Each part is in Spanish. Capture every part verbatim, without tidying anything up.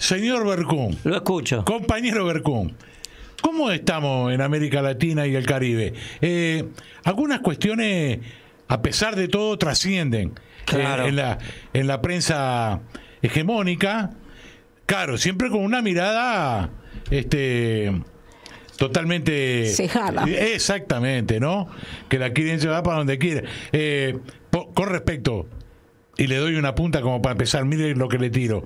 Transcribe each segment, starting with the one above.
Señor Berkun. Lo escucho. Compañero Berkun. ¿Cómo estamos en América Latina y el Caribe? Eh, algunas cuestiones, a pesar de todo, trascienden claro. eh, en, la, en la prensa hegemónica. Claro, siempre con una mirada este, totalmente... cejada. Exactamente, ¿no? Que la quieren llevar para donde quieren. Eh, por, con respecto, y le doy una punta como para empezar, mire lo que le tiro.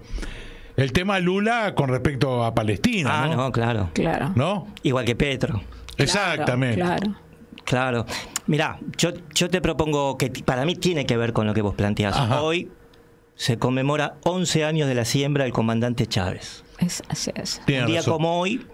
El tema Lula con respecto a Palestina, Ah, ¿no? no, claro. Claro. ¿No? Igual que Petro. Exactamente. Claro. Claro. Mirá, yo, yo te propongo que para mí tiene que ver con lo que vos planteás. Ajá. Hoy se conmemora once años de la siembra del comandante Chávez. Es, así es. Tiene Un día razón. como hoy,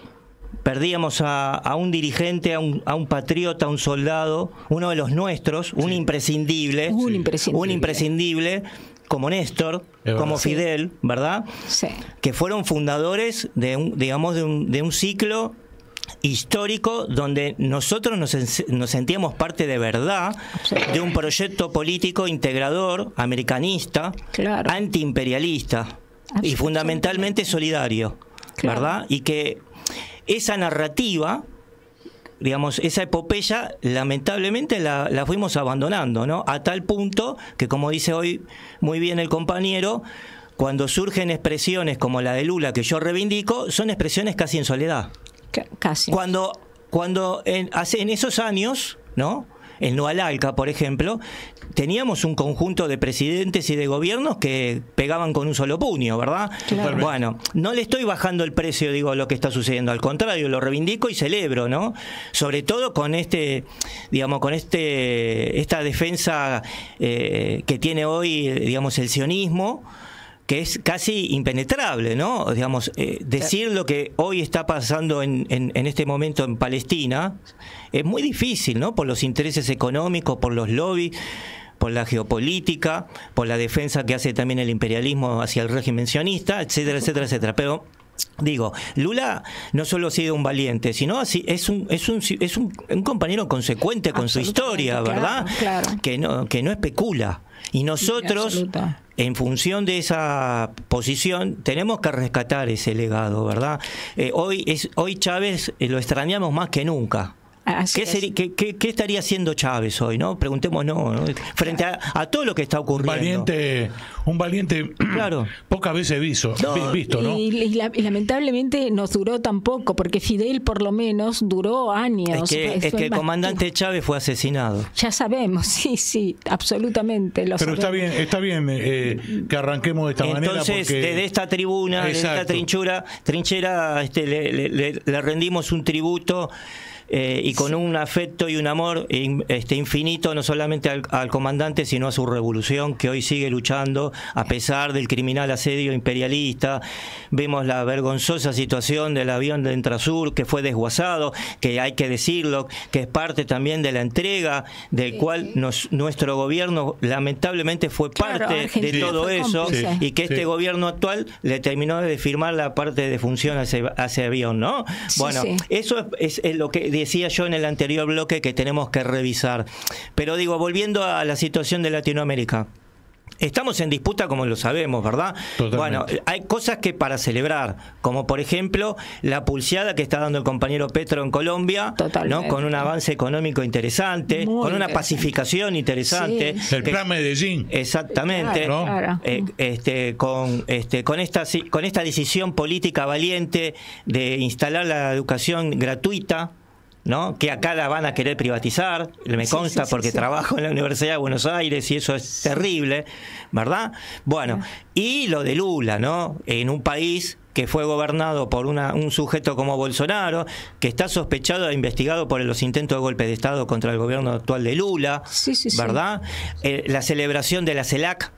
perdíamos a, a un dirigente, a un, a un patriota, a un soldado, uno de los nuestros, un Sí. imprescindible, Un sí. imprescindible. un imprescindible, como Néstor, Es como verdad. Fidel, ¿verdad? Sí. Que fueron fundadores de un, digamos, de un, de un ciclo histórico donde nosotros nos, nos sentíamos parte de verdad de un proyecto político integrador, americanista, Claro. antiimperialista y fundamentalmente solidario, Claro. ¿verdad? Y que esa narrativa, digamos, esa epopeya, lamentablemente la, la fuimos abandonando, ¿no? A tal punto que, como dice hoy muy bien el compañero, cuando surgen expresiones como la de Lula, que yo reivindico, son expresiones casi en soledad. C- casi. Cuando, cuando en, hace, en esos años, ¿no? En Noalalca, por ejemplo, teníamos un conjunto de presidentes y de gobiernos que pegaban con un solo puño, ¿verdad? Claro. Bueno, no le estoy bajando el precio, digo, a lo que está sucediendo. Al contrario, lo reivindico y celebro, ¿no? Sobre todo con este, digamos, con este, esta defensa eh, que tiene hoy, digamos, el sionismo, que es casi impenetrable, ¿no? Digamos, eh, decir lo que hoy está pasando en, en, en este momento en Palestina es muy difícil, ¿no? Por los intereses económicos, por los lobbies, por la geopolítica, por la defensa que hace también el imperialismo hacia el régimen sionista, etcétera, etcétera, etcétera. Pero digo, Lula no solo ha sido un valiente, sino así es un es un es un, un compañero consecuente con su historia, ¿verdad? Claro, claro. Que no que no especula. Y nosotros, Absoluto. en función de esa posición, tenemos que rescatar ese legado, ¿verdad? Eh, hoy es hoy Chávez eh, lo extrañamos más que nunca. Así ¿Qué, es. sería, qué, qué, ¿Qué estaría haciendo Chávez hoy, no? Preguntémonos, ¿no? Frente a, a todo lo que está Un ocurriendo. valiente, un valiente Claro. pocas veces visto, No, visto, ¿no? Y, y la- y lamentablemente nos duró tan poco, porque Fidel por lo menos duró años. Es que, Fue- es fue que el más comandante tiempo. Chávez fue asesinado. Ya sabemos, sí, sí, absolutamente. Lo Pero está sabemos. bien, está bien eh, que arranquemos de esta manera. Entonces, porque... desde esta tribuna, desde esta Exacto. trinchura, trinchera, este, le, le- le- le rendimos un tributo eh, y con un afecto y un amor in- este, infinito, no solamente al, al comandante, sino a su revolución, que hoy sigue luchando a pesar del criminal asedio imperialista. Vemos la vergonzosa situación del avión de Entrasur, que fue desguazado, que hay que decirlo, que es parte también de la entrega, del cual nos, nuestro gobierno lamentablemente fue Claro, parte de Argentina todo fue eso, cómplice. y que este Sí. gobierno actual le terminó de firmar la parte de función a ese, a ese avión, ¿no? Sí, Bueno, sí. eso es, es- es lo que decía yo en el anterior bloque, que tenemos que revisar. Pero digo, volviendo a la situación de Latinoamérica, estamos en disputa, como lo sabemos, ¿verdad? Totalmente. Bueno, hay cosas que para celebrar, como por ejemplo la pulseada que está dando el compañero Petro en Colombia, Totalmente. ¿no? Con un avance económico interesante, Muy con una interesante. pacificación interesante. Sí. El que- plan Medellín. Exactamente. Claro, ¿no? claro. Eh, este, con, este, con, esta, con esta decisión política valiente de instalar la educación gratuita, ¿no? Que acá la van a querer privatizar, me Sí, consta sí, sí, porque sí. trabajo en la Universidad de Buenos Aires y eso es terrible, ¿verdad? Bueno, y lo de Lula, ¿no? En un país que fue gobernado por una, un sujeto como Bolsonaro, que está sospechado e investigado por los intentos de golpe de Estado contra el gobierno actual de Lula, Sí, sí, sí. ¿verdad? Eh, la celebración de la CELAC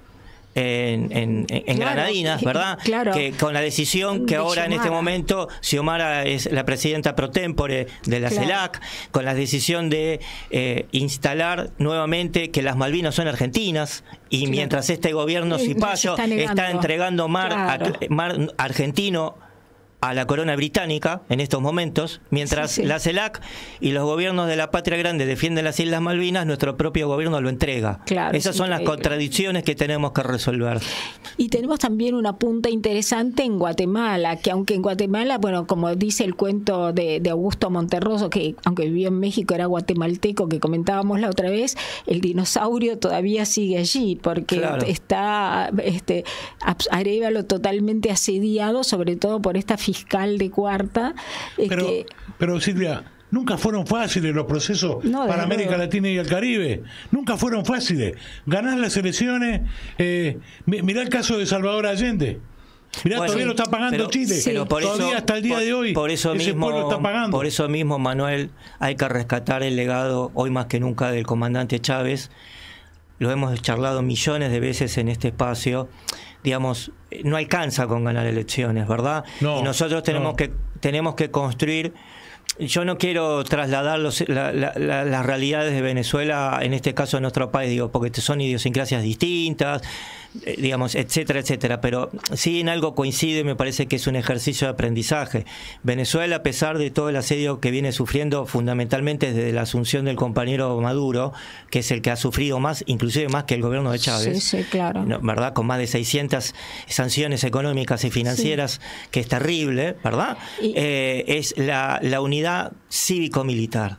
en, en, en Claro, Granadinas, ¿verdad? claro. Que con la decisión que De ahora en este Xiomara. momento Xiomara es la presidenta pro tempore de la Claro. CELAC, con la decisión de eh, instalar nuevamente que las Malvinas son argentinas, y Claro. mientras este gobierno Eh, cipayo se está negando. está entregando mar, Claro. a- mar argentino a la corona británica en estos momentos, mientras sí, sí. la CELAC y los gobiernos de la patria grande defienden las Islas Malvinas, nuestro propio gobierno lo entrega. Claro, Esas son increíble. las contradicciones que tenemos que resolver. Y tenemos también una punta interesante en Guatemala, que aunque en Guatemala, bueno, como dice el cuento de, de Augusto Monterroso, que aunque vivió en México era guatemalteco, que comentábamos la otra vez, el dinosaurio todavía sigue allí, porque claro. está este, Arévalo totalmente asediado, sobre todo por esta fiscal de Cuarta. Pero, que, pero Silvia, nunca fueron fáciles los procesos no, para América luego. Latina y el Caribe. Nunca fueron fáciles. Ganar las elecciones. Eh, mirá el caso de Salvador Allende. Mirá, bueno, todavía sí, lo está pagando pero, Chile. Sí. Pero por todavía eso, hasta el día por, de hoy por eso ese mismo, pueblo está pagando. Por eso mismo, Manuel, hay que rescatar el legado, hoy más que nunca, del comandante Chávez. Lo hemos charlado millones de veces en este espacio. Digamos, no alcanza con ganar elecciones, ¿verdad? No, y nosotros tenemos, no. que, tenemos que construir... Yo no quiero trasladar los, la, la, la, las realidades de Venezuela, en este caso en nuestro país, digo, porque son idiosincrasias distintas, eh, digamos, etcétera, etcétera. Pero sí en algo coincide, me parece que es un ejercicio de aprendizaje. Venezuela, a pesar de todo el asedio que viene sufriendo, fundamentalmente desde la asunción del compañero Maduro, que es el que ha sufrido más, inclusive más que el gobierno de Chávez, sí, sí, claro. ¿no? ¿verdad? Con más de seiscientas sanciones económicas y financieras, sí. que es terrible, ¿verdad? Y... Eh, es la, la unidad cívico-militar.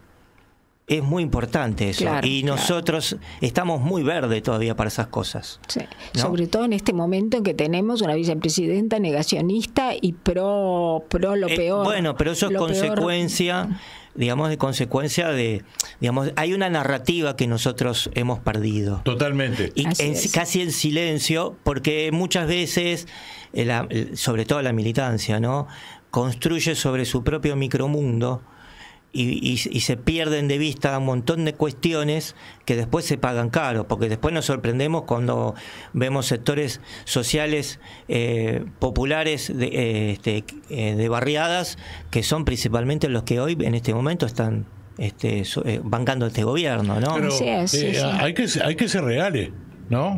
Es muy importante eso. Claro, y nosotros claro. estamos muy verdes todavía para esas cosas. Sí. ¿No? Sobre todo en este momento en que tenemos una vicepresidenta negacionista y pro, pro lo peor. Eh, bueno, pero eso es consecuencia, peor. digamos, de consecuencia de, digamos, hay una narrativa que nosotros hemos perdido. Totalmente. Y en, casi en silencio, porque muchas veces, la, sobre todo la militancia, ¿no?, construye sobre su propio micromundo y, y, y se pierden de vista un montón de cuestiones que después se pagan caro, porque después nos sorprendemos cuando vemos sectores sociales eh, populares de, eh, este, eh, de barriadas, que son principalmente los que hoy en este momento están este, so, eh, bancando este gobierno, ¿no? Pero, sí, sí, eh, sí. Hay que, hay que ser reales, ¿no?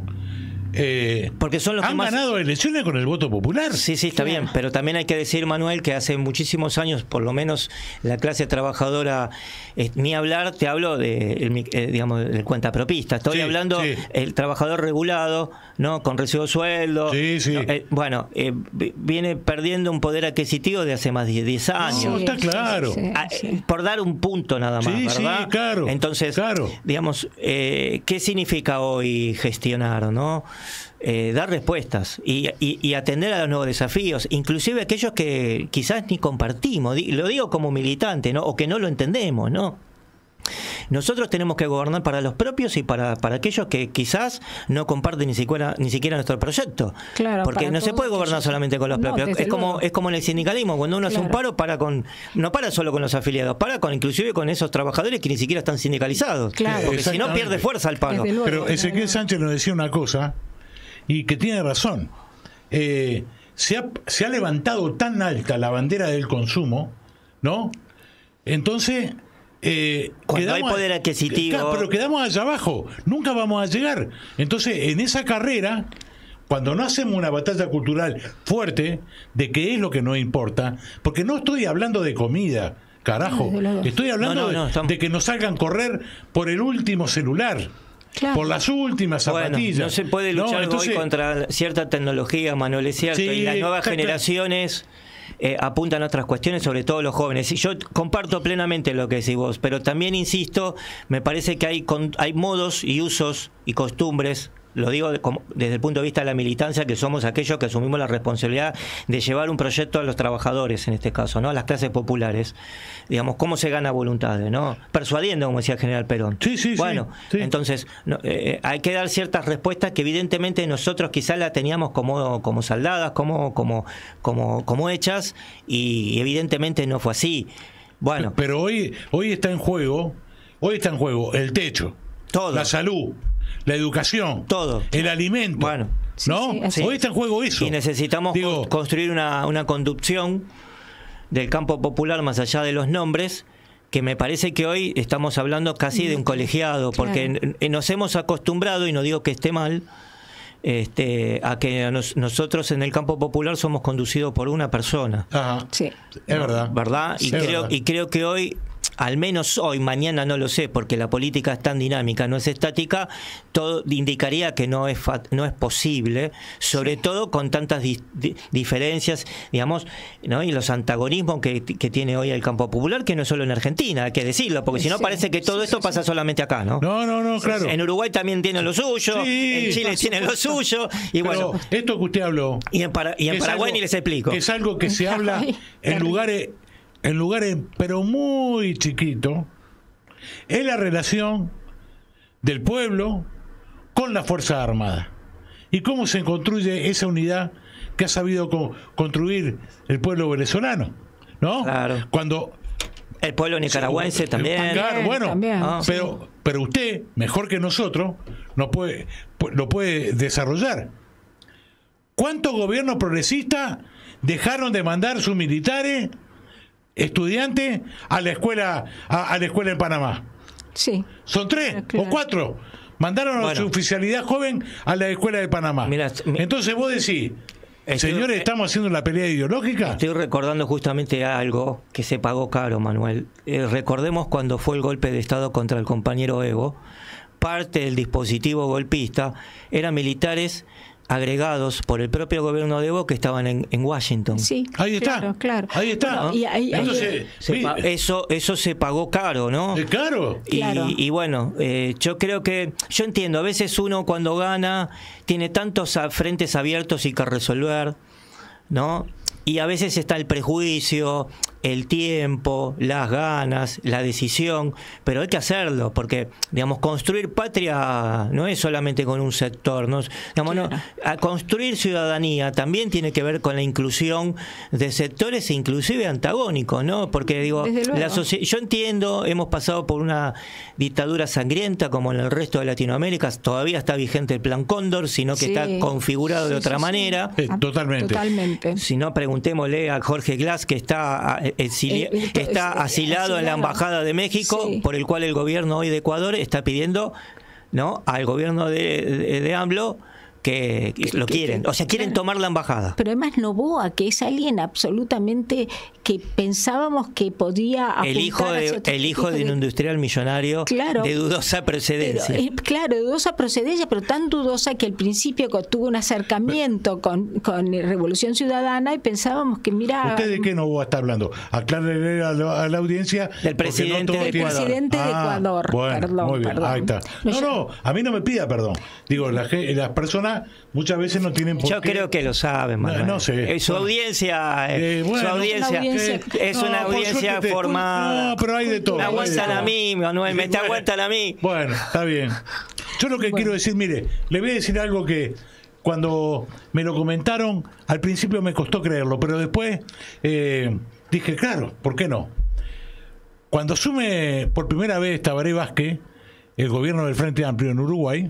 Eh, porque son los han que más... ganado elecciones con el voto popular. Sí, sí, está claro. bien, pero también hay que decir, Manuel, que hace muchísimos años, por lo menos la clase trabajadora, eh, ni hablar, te hablo de, el, eh, digamos, del cuentapropista, estoy sí, hablando sí. el trabajador regulado, ¿no?, con recibo de sueldo. Sí, sí. Eh, bueno, eh, viene perdiendo un poder adquisitivo de hace más de diez años. No, está claro. Sí, sí, ah, sí. Por dar un punto nada más, sí, ¿verdad? Sí, claro. Entonces, claro. digamos, eh, ¿qué significa hoy gestionar, no? Eh, dar respuestas y, y, y atender a los nuevos desafíos, inclusive aquellos que quizás ni compartimos, lo digo como militante, ¿no?, o que no lo entendemos, ¿no? Nosotros tenemos que gobernar para los propios y para, para aquellos que quizás no comparten ni siquiera ni siquiera nuestro proyecto. Claro, porque no se puede gobernar aquellos... solamente con los no, propios. Es como, es como en el sindicalismo, cuando uno claro. hace un paro, para con no para solo con los afiliados, para con inclusive con esos trabajadores que ni siquiera están sindicalizados. Claro. Porque si no pierde fuerza el paro. Luego, pero Ezequiel Sánchez nos decía una cosa, y que tiene razón. Eh, se, ha, se ha levantado tan alta la bandera del consumo, ¿no? Entonces... Eh, Cuando hay poder adquisitivo... Claro, pero quedamos allá abajo, nunca vamos a llegar. Entonces, en esa carrera, cuando no hacemos una batalla cultural fuerte de qué es lo que nos importa, porque no estoy hablando de comida, carajo, estoy hablando no, no, no, estamos... de, de que nos hagan correr por el último celular. Claro. Por las últimas zapatillas. Bueno, no se puede luchar no, entonces... hoy contra cierta tecnología, Manuel, es cierto, sí, y las nuevas generaciones... Eh, apuntan a otras cuestiones, sobre todo los jóvenes. Y yo comparto plenamente lo que decís vos, pero también insisto, me parece que hay, con, hay modos y usos y costumbres, lo digo de, como, desde el punto de vista de la militancia, que somos aquellos que asumimos la responsabilidad de llevar un proyecto a los trabajadores, en este caso, ¿no?, a las clases populares. Digamos, ¿cómo se gana voluntades, no? Persuadiendo, como decía el general Perón. Sí, sí, bueno, sí, sí. entonces no, eh, hay que dar ciertas respuestas que evidentemente nosotros quizás las teníamos como, como saldadas, como, como, como, como hechas, y evidentemente no fue así. Bueno, pero hoy, hoy está en juego, hoy está en juego el techo, todo, la salud, la educación, todo, el alimento, bueno, ¿no? Sí, sí, hoy está en juego eso. Y necesitamos Digo, construir una, una conducción del campo popular más allá de los nombres, que me parece que hoy estamos hablando casi de un colegiado, porque claro. nos hemos acostumbrado, y no digo que esté mal, este, a que nos, nosotros en el campo popular somos conducidos por una persona. Ajá. Sí. Es verdad. ¿Verdad? Y, Sí, creo, es verdad. y creo que hoy, al menos hoy, mañana no lo sé, porque la política es tan dinámica, no es estática, todo indicaría que no es fa- no es posible, sobre todo con tantas di- di- diferencias, digamos, ¿no? Y los antagonismos que, que tiene hoy el campo popular, que no es solo en Argentina, hay que decirlo, porque si no Sí, parece que todo sí, esto sí, pasa sí. solamente acá, ¿no? No, no, no, claro. En Uruguay también tienen lo suyo, Sí, en Chile por tienen lo suyo, y Pero bueno, esto que usted habló. y en, Para- y en que es Paraguay algo- ni les explico. que es algo que se habla Ay, en terrible. lugares, en lugares, pero muy chiquitos, es la relación del pueblo con las Fuerzas Armadas. Y cómo se construye esa unidad que ha sabido co- construir el pueblo venezolano, ¿no? Claro. Cuando El pueblo nicaragüense también. Claro, bueno, También, Ah. sí. pero, pero usted, mejor que nosotros, no puede, pu- lo puede desarrollar. ¿Cuántos gobiernos progresistas dejaron de mandar sus militares, estudiantes, a la escuela, a, a la escuela en Panamá? Sí. Son tres Claro. o cuatro. Mandaron a Bueno. su oficialidad joven a la escuela de Panamá. Mira, mi- Entonces vos decís, Estoy- señores, ¿estamos haciendo la pelea ideológica? Estoy recordando justamente algo que se pagó caro, Manuel. Eh, recordemos cuando fue el golpe de Estado contra el compañero Evo. Parte del dispositivo golpista eran militares agregados por el propio gobierno de Evo que estaban en, en Washington. Sí, Ahí está. claro, claro. Ahí está. Bueno, y ahí- ahí- Entonces, Se vi- pa- eso, eso se pagó caro, ¿no? eh, claro. Y, Claro. y bueno, eh, yo creo que, yo entiendo, a veces uno cuando gana tiene tantos a- frentes abiertos y que resolver, ¿no? Y a veces está el prejuicio, el tiempo, las ganas, la decisión, pero hay que hacerlo, porque, digamos, construir patria no es solamente con un sector, ¿no? Digamos, no, Claro. a construir ciudadanía también tiene que ver con la inclusión de sectores inclusive antagónicos, ¿no? Porque, digo, Desde luego. la socie- yo entiendo, hemos pasado por una dictadura sangrienta como en el resto de Latinoamérica, todavía está vigente el Plan Cóndor, sino que Sí. está configurado de Sí, otra sí, sí. manera. Eh, Ah, totalmente. Totalmente. Si no, preguntémosle a Jorge Glass, que está, eh, exili- Eh, eh, está eh, asilado en la asilado. Embajada de México, Sí. por el cual el gobierno hoy de Ecuador está pidiendo, ¿no?, al gobierno de, de, de AMLO que, que lo que- quieren. que- O sea, quieren claro. tomar la embajada. Pero además Noboa, que es alguien absolutamente que pensábamos que podía apuntar El hijo de, hacia otro el hijo de un tipo industrial millonario Claro. de dudosa Pero, procedencia. eh, claro, dudosa procedencia, pero tan dudosa que al principio co- tuvo un acercamiento con, con Revolución Ciudadana y pensábamos que, mira, ¿Usted de qué no va a estar hablando? Aclárele a la, a la audiencia. Del porque presidente todo de tiene- Ecuador. presidente de Ecuador. Bueno, Perdón, muy bien, perdón. ahí está. No, No, yo- no, a mí no me pida perdón. Digo, la ge- las personas muchas veces no tienen por Yo qué. creo que lo saben, No, Manuel. no sé. Eh, Su Bueno. audiencia, eh, Eh, bueno, su audiencia, Una audiencia- es No, una por audiencia suerte te- formada. No, pero hay de todo. Me hay de aguantan todo. a mí, Manuel, me te Bueno, aguantan a mí. Bueno, está bien. Yo lo que Bueno. quiero decir, mire, le voy a decir algo que cuando me lo comentaron, al principio me costó creerlo, pero después eh, dije, claro, ¿por qué no? Cuando asume por primera vez Tabaré Vázquez el gobierno del Frente Amplio en Uruguay,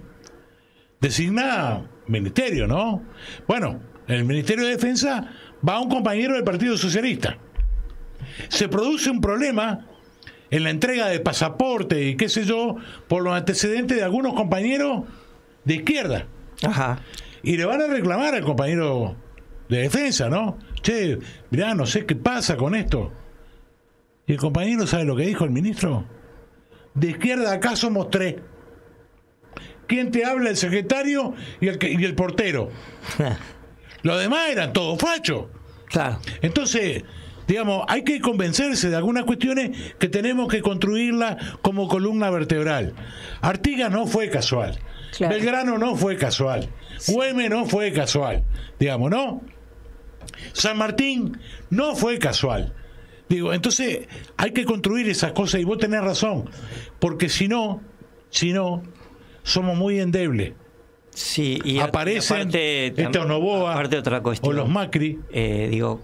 designa ministerio, ¿no? Bueno, en el Ministerio de Defensa va un compañero del Partido Socialista. Se produce un problema en la entrega de pasaporte y qué sé yo, por los antecedentes de algunos compañeros de izquierda. Ajá. Y le van a reclamar al compañero de defensa, ¿no? Che, mirá, no sé qué pasa con esto. Y el compañero, ¿sabe lo que dijo el ministro? De izquierda acá somos tres. ¿Quién te habla? El secretario y el, que- y el portero. Los demás eran todos fachos. Claro. Entonces, digamos, hay que convencerse de algunas cuestiones que tenemos que construirla como columna vertebral. Artigas no fue casual. Claro. Belgrano no fue casual. Güemes no fue casual. Digamos, ¿no? San Martín no fue casual. Digo, entonces hay que construir esas cosas y vos tenés razón. Porque si no, si no, somos muy endebles. Sí, y a- Aparecen y aparte, estos Noboa aparte otra o cuestión. los Macri. Eh, digo,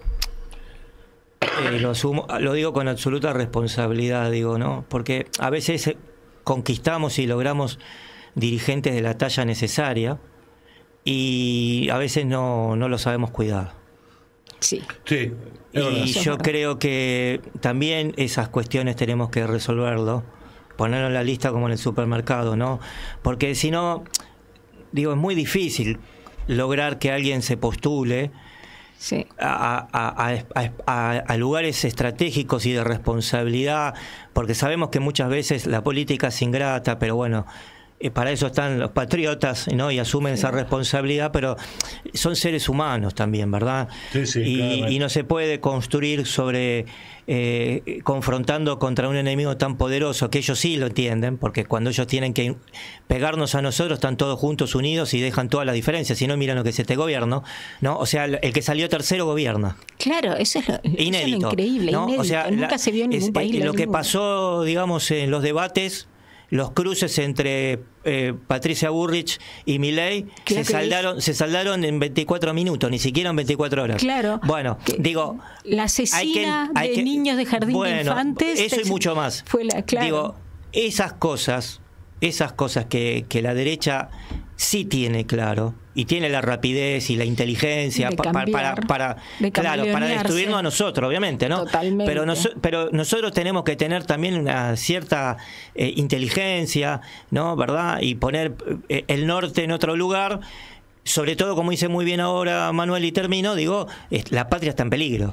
eh, lo, asumo- lo digo con absoluta responsabilidad, digo, ¿no? Porque a veces eh, conquistamos y logramos dirigentes de la talla necesaria y a veces no, no lo sabemos cuidar. sí. Sí, es verdad. Y Eso es yo verdad. creo que también esas cuestiones tenemos que resolverlo, ponerlo en la lista como en el supermercado, ¿no? Porque si no, digo, es muy difícil lograr que alguien se postule Sí. A, a, a, a, a lugares estratégicos y de responsabilidad, porque sabemos que muchas veces la política es ingrata, pero bueno, eh, para eso están los patriotas, ¿no? Y asumen sí. esa responsabilidad, pero son seres humanos también, ¿verdad? Sí, sí, y, y no se puede construir sobre eh, confrontando contra un enemigo tan poderoso, que ellos sí lo entienden, porque cuando ellos tienen que pegarnos a nosotros, están todos juntos, unidos y dejan todas las diferencias, si no, miran lo que es este gobierno, ¿no? O sea, el que salió tercero gobierna. Claro, eso es lo, inédito, eso es lo increíble, ¿no? inédito. O sea, nunca la, se vio en ningún es, país. Lo, lo que mismo. pasó, digamos, en los debates, los cruces entre eh, Patricia Bullrich y Milei claro se saldaron es. se saldaron en veinticuatro minutos, ni siquiera en veinticuatro horas. Claro. Bueno, que, digo, la asesina hay que, hay de que, niños de jardín bueno, de infantes. Eso y mucho más. Fue la, claro. Digo, esas cosas, esas cosas que, que la derecha sí tiene claro y tiene la rapidez y la inteligencia de pa, cambiar, para para de claro para destruirnos a nosotros, obviamente, ¿no? Totalmente. Pero nos, pero nosotros tenemos que tener también una cierta eh, inteligencia, ¿no? ¿Verdad? Y poner eh, el norte en otro lugar. Sobre todo, como dice muy bien ahora Manuel, y termino, digo, es, la patria está en peligro.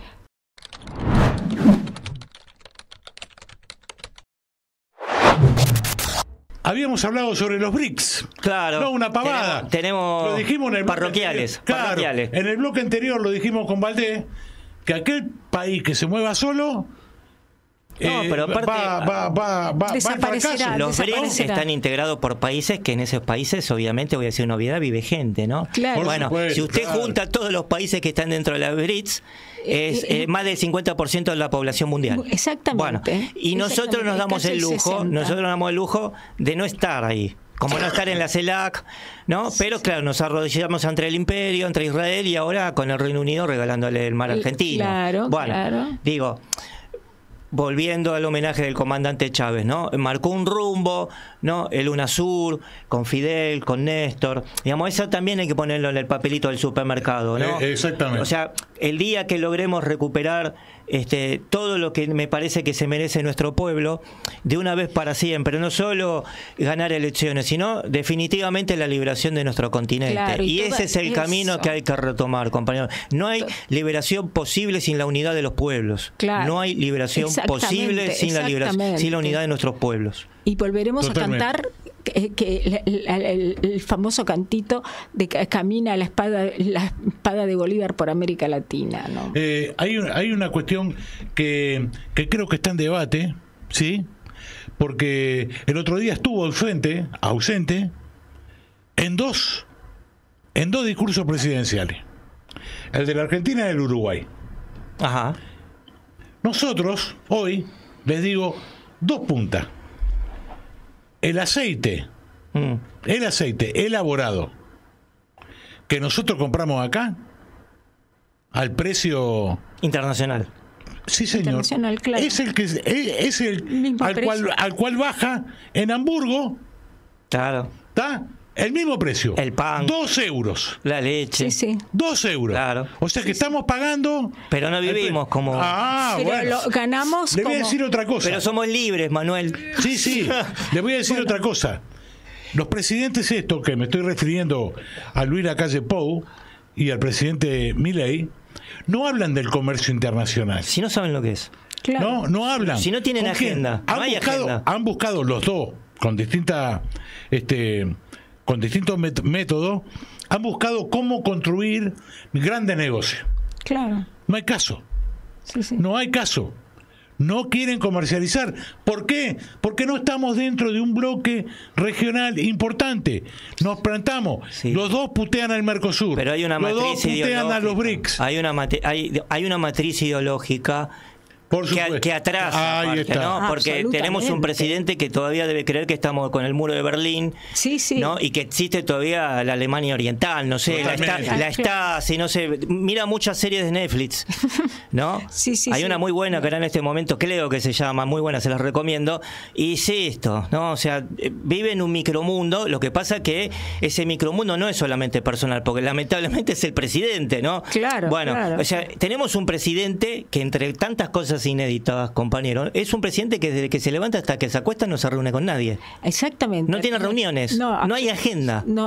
Habíamos hablado sobre los B R I C S. Claro. No, una pavada. Tenemos, tenemos lo dijimos en el parroquiales. Claro, parroquiales. En el bloque anterior lo dijimos con Valdés, que aquel país que se mueva solo No, eh, pero aparte, va, va, va, va, va al fracaso. Los B R I C S están integrados por países que en esos países, obviamente, voy a decir una obviedad, vive gente, ¿no? Claro. Bueno, supuesto, si usted claro. junta todos los países que están dentro de la B R I C S, es eh, eh, más del cincuenta por ciento de la población mundial. Exactamente. Bueno, y nosotros nos damos el lujo, nosotros nos damos el lujo de no estar ahí. Como no estar en la CELAC, ¿no? Pero claro, nos arrodillamos ante el imperio, entre Israel y ahora con el Reino Unido regalándole el mar argentino. Claro, bueno, claro. Digo, volviendo al homenaje del comandante Chávez, ¿no? Marcó un rumbo, ¿no? El UNASUR, con Fidel, con Néstor. Digamos, eso también hay que ponerlo en el papelito del supermercado, ¿no? Eh, exactamente. O sea, el día que logremos recuperar este, todo lo que me parece que se merece nuestro pueblo, de una vez para siempre, no solo ganar elecciones, sino definitivamente la liberación de nuestro continente. Claro, y y ese es el eso. camino que hay que retomar, compañeros. No hay liberación posible sin la unidad de los pueblos. Claro. No hay liberación posible sin la liberación, sin la unidad de nuestros pueblos. Y volveremos Totalmente. a cantar que, que el, el, el famoso cantito de que camina la espada la espada de Bolívar por América Latina, ¿no? Eh, hay, hay una cuestión que, que creo que está en debate, ¿sí? Porque el otro día estuvo ausente, ausente en dos, en dos discursos presidenciales. El de la Argentina y el Uruguay. Ajá. Nosotros, hoy, les digo, dos puntas. El aceite, Mm. el aceite elaborado que nosotros compramos acá, al precio... Internacional. Sí, señor. Internacional, claro. Es el que es, es el Mismo al precio. cual, al cual baja en Hamburgo, Claro. ¿está? El mismo precio. El pan. Dos euros. La leche. Sí, sí. Dos euros. Claro. O sea que estamos pagando. Pero no vivimos como... Ah, Pero bueno. lo ganamos Le voy a como- decir otra cosa. Pero somos libres, Manuel. Sí, sí. Le voy a decir otra cosa. Los presidentes estos, que me estoy refiriendo a Luis Lacalle Pou y al presidente Milei, no hablan del comercio internacional. Si no saben lo que es. Claro. No, no hablan. Si no tienen ¿Con quién? agenda, Han no hay buscado, agenda. han buscado los dos, con distinta, este, con distintos met- métodos, han buscado cómo construir grandes negocios. Claro. No hay caso. Sí, sí. No hay caso. No quieren comercializar. ¿Por qué? Porque no estamos dentro de un bloque regional importante. Nos plantamos. Sí. Los dos putean al Mercosur. Pero hay una los dos matriz putean ideológica. a los B R I C S. Hay una, mate- hay, hay una matriz ideológica Por que, supuesto. que atrasa, Ahí aparte, está. ¿no? Porque Absolutamente. tenemos un presidente que todavía debe creer que estamos con el muro de Berlín, Sí, sí. ¿no? Y que existe todavía la Alemania Oriental, no sé, la Totalmente. está, la está, si no sé, mira muchas series de Netflix, ¿no? Sí, sí, Hay sí. una muy buena que era en este momento, creo que se llama, muy buena, se las recomiendo, y es esto, ¿no? O sea, eh, vive en un micromundo, lo que pasa que ese micromundo no es solamente personal, porque lamentablemente es el presidente, ¿no? Claro, Bueno, claro. o sea, tenemos un presidente que entre tantas cosas inéditas, compañero, es un presidente que desde que se levanta hasta que se acuesta no se reúne con nadie. Exactamente. No tiene reuniones, no hay agenda. No, no.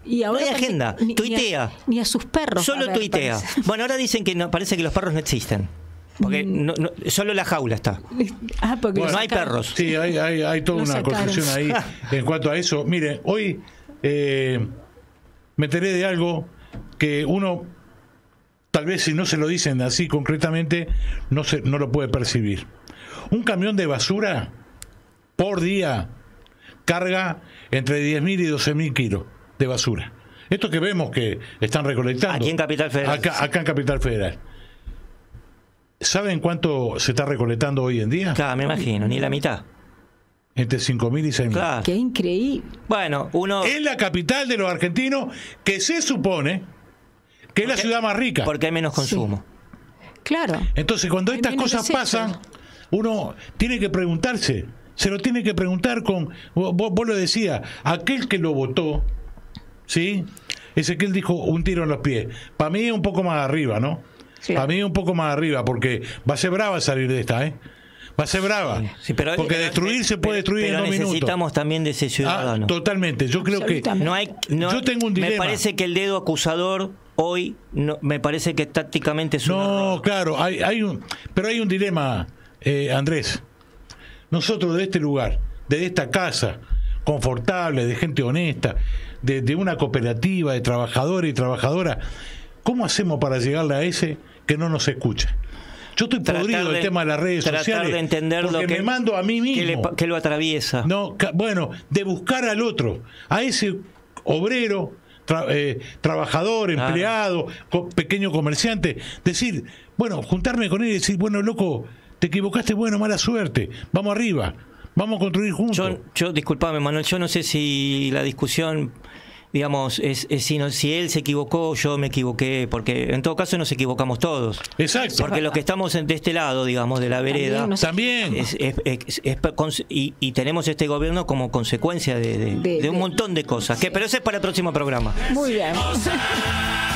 Y ahora no hay parece- agenda, ni- tuitea. Ni a, ni a sus perros. Solo a ver, tuitea. parece. Bueno, ahora dicen que no, parece que los perros no existen. Porque no, no, solo la jaula está. Ah, porque Bueno, lo no hay sacaron. perros. Sí, hay, hay, hay toda Lo una sacaron. construcción ahí en cuanto a eso. Mire, hoy eh, me enteré de algo que uno, tal vez si no se lo dicen así concretamente, no, se, no lo puede percibir. Un camión de basura por día carga entre diez mil y doce mil kilos de basura. Esto que vemos que están recolectando. Aquí en Capital Federal. Acá, acá en Capital Federal. ¿Saben cuánto se está recolectando hoy en día? Claro, me imagino, ni la mitad. Entre cinco mil y seis mil. Claro. Qué increíble. Bueno, uno. Es la capital de los argentinos, que se supone que es la Porque- ciudad más rica. Porque hay menos consumo. Claro. Entonces, cuando Hay estas menos cosas desecho. pasan, uno tiene que preguntarse, se lo tiene que preguntar con, vos, vos lo decías, aquel que lo votó, ¿sí? Ese que él dijo un tiro en los pies. Para mí es un poco más arriba, ¿no? Sí. Para mí es un poco más arriba, porque va a ser brava salir de esta, ¿eh? Va a ser brava. Sí, pero- porque pero- destruir se puede pero- destruir pero en dos minutos. necesitamos también de ese Ah, ciudadano. totalmente. Yo creo que Absolutamente. No hay, no- Yo tengo un Me dilema. parece que el dedo acusador hoy no, me parece que tácticamente es un no, error. claro, hay, hay un, pero hay un dilema, eh, Andrés. Nosotros de este lugar, de esta casa confortable, de gente honesta, de, de una cooperativa de trabajadores y trabajadoras, ¿cómo hacemos para llegarle a ese que no nos escucha? Yo estoy Tratar podrido del de- tema de las redes tratar sociales de entender porque lo que me mando a mí que, le mismo. pa- que lo atraviesa. No, ca- bueno, de buscar al otro, a ese obrero, tra- eh, trabajador, Claro. empleado, co- pequeño comerciante, decir, bueno, juntarme con él y decir, bueno, loco, te equivocaste, bueno, mala suerte, vamos arriba, vamos a construir juntos. Yo, yo disculpame, Manuel, yo no sé si la discusión, digamos, es, es si, no- si él se equivocó o yo me equivoqué, porque en todo caso nos equivocamos todos. Exacto. Porque los que estamos en- de este lado, digamos, de la vereda, También nos- También. es- es- es- es per- cons- y, y tenemos este gobierno como consecuencia de, de- De- de un de- montón de cosas. Que, pero ese es para el próximo programa. Muy bien.